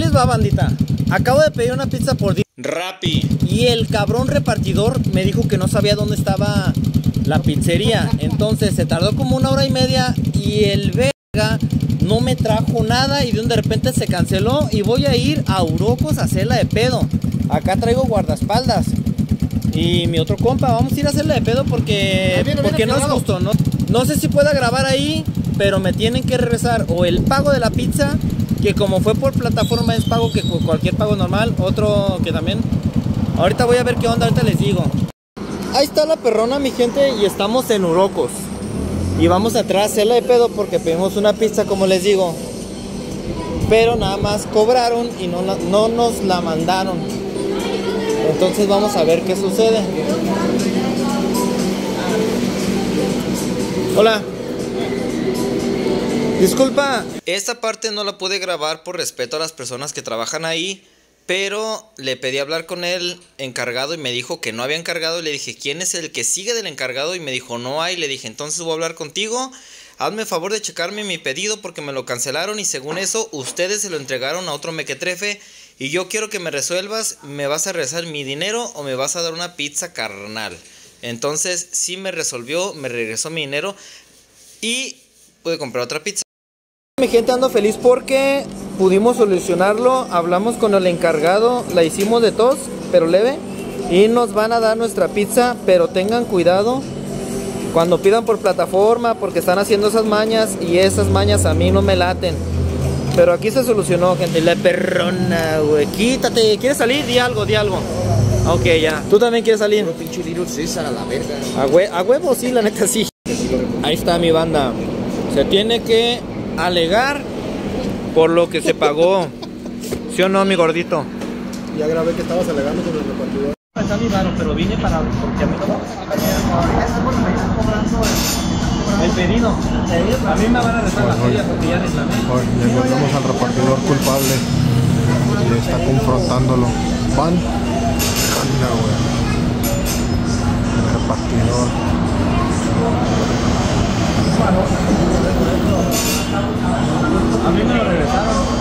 les va, bandita. Acabo de pedir una pizza por Rappi y el cabrón repartidor me dijo que no sabía dónde estaba la pizzería. Entonces se tardó como 1 hora y media y el verga no me trajo nada y de repente se canceló y voy a ir a Urocos a hacerla de pedo. Acá traigo guardaespaldas y mi otro compa, vamos a ir a hacerla de pedo porque no es justo. No sé si pueda grabar ahí, pero me tienen que regresar o el pago de la pizza, que como fue por plataforma es pago que cualquier pago normal, otro que también. Ahorita voy a ver qué onda, ahorita les digo. Ahí está la perrona, mi gente, y estamos en Urocos. Y vamos a entrar a hacerla de pedo porque pedimos una pizza, como les digo. Pero nada más cobraron y no nos la mandaron. Entonces vamos a ver qué sucede. Hola. Disculpa, esta parte no la pude grabar por respeto a las personas que trabajan ahí, pero le pedí hablar con el encargado y me dijo que no había encargado. Le dije, ¿quién es el que sigue del encargado? Y me dijo, no hay. Le dije, entonces voy a hablar contigo. Hazme favor de checarme mi pedido porque me lo cancelaron y según eso ustedes se lo entregaron a otro mequetrefe y yo quiero que me resuelvas, ¿me vas a regresar mi dinero o me vas a dar una pizza, carnal? Entonces sí me resolvió, me regresó mi dinero y pude comprar otra pizza. Mi gente, ando feliz porque pudimos solucionarlo, hablamos con el encargado, la hicimos de tos, pero leve, y nos van a dar nuestra pizza, pero tengan cuidado cuando pidan por plataforma porque están haciendo esas mañas y esas mañas a mí no me laten. Pero aquí se solucionó, gente. La perrona, güey. Quítate, ¿quieres salir? Di algo, di algo. Ok, ya. ¿Tú también quieres salir? Puro pinche Little César a la verga. A huevo, sí, la neta sí. Ahí está mi banda. Se tiene que alegar por lo que se pagó. ¿Sí o no, mi gordito? Ya grabé que estabas alegando con el repartidor. Está mi raro, pero vine para porque a mí me cobrando el pedido. A mí me van a rezar la feria porque ya reclamé. Le encontramos al repartidor culpable y está confrontándolo. Van. Mira, güey. El repartidor. A mí me lo regresaron.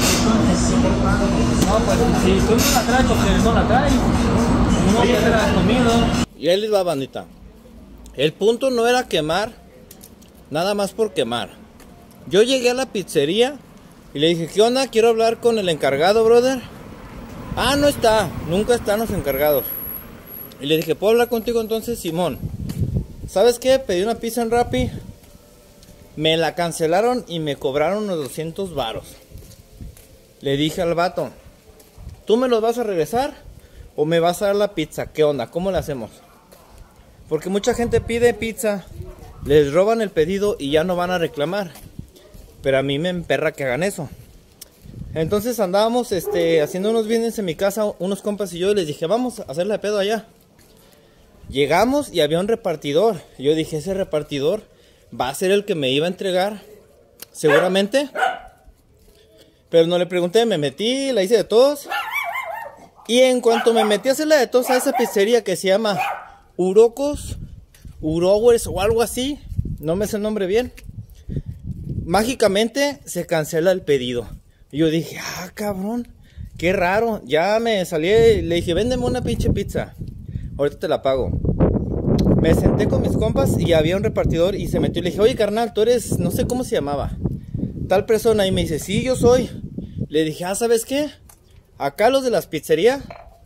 No, pues si tú no la traes, porque no la traes. No te la comido. Y ahí les va, bandita. El punto no era quemar, nada más por quemar. Yo llegué a la pizzería y le dije, ¿qué onda? Quiero hablar con el encargado, brother. Ah, no está, nunca están los encargados. Y le dije, ¿puedo hablar contigo entonces, Simón? ¿Sabes qué? Pedí una pizza en Rappi. Me la cancelaron y me cobraron unos 200 varos. Le dije al vato, ¿tú me los vas a regresar o me vas a dar la pizza? ¿Qué onda? ¿Cómo la hacemos? Porque mucha gente pide pizza, les roban el pedido y ya no van a reclamar. Pero a mí me emperra que hagan eso. Entonces andábamos haciendo unos bienes en mi casa, unos compas y yo, y les dije, vamos a hacerle de pedo allá. Llegamos y había un repartidor. Yo dije, ese repartidor va a ser el que me iba a entregar, seguramente. Pero no le pregunté, me metí, la hice de todos. Y en cuanto me metí a hacerla de todos a esa pizzería que se llama Urocos, Urowers o algo así, no me sé el nombre bien, mágicamente se cancela el pedido. Y yo dije, ah, cabrón, qué raro. Ya me salí y le dije, véndeme una pinche pizza, ahorita te la pago. Me senté con mis compas y había un repartidor y se metió y le dije, oye, carnal, tú eres, no sé cómo se llamaba, tal persona. Y me dice, sí, yo soy. Le dije, ah, ¿sabes qué? Acá los de las pizzerías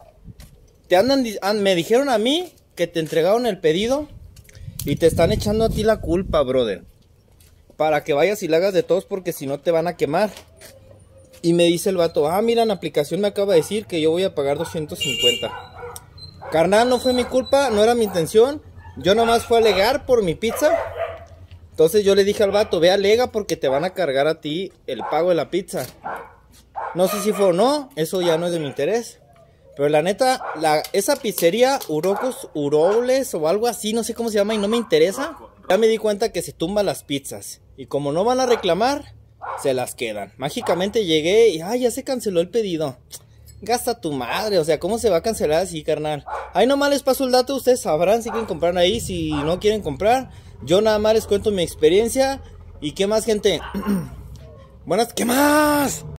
me dijeron a mí que te entregaron el pedido y te están echando a ti la culpa, brother, para que vayas y la hagas de todos porque si no te van a quemar. Y me dice el vato, ah, mira, la aplicación me acaba de decir que yo voy a pagar 250. Carnal, no fue mi culpa, no era mi intención. Yo nomás fui a alegar por mi pizza. Entonces yo le dije al vato, ve, alega porque te van a cargar a ti el pago de la pizza. No sé si fue o no, eso ya no es de mi interés. Pero la neta, esa pizzería, Urocos, Urobles o algo así, no sé cómo se llama y no me interesa. Ya me di cuenta que se tumban las pizzas. Y como no van a reclamar, se las quedan. Mágicamente llegué y ay, ya se canceló el pedido. Gasta tu madre, o sea, ¿cómo se va a cancelar así, carnal? Ahí nomás les paso el dato, ustedes sabrán si quieren comprar ahí, si no quieren comprar. Yo nada más les cuento mi experiencia. ¿Y qué más, gente? Buenas, ¿qué más?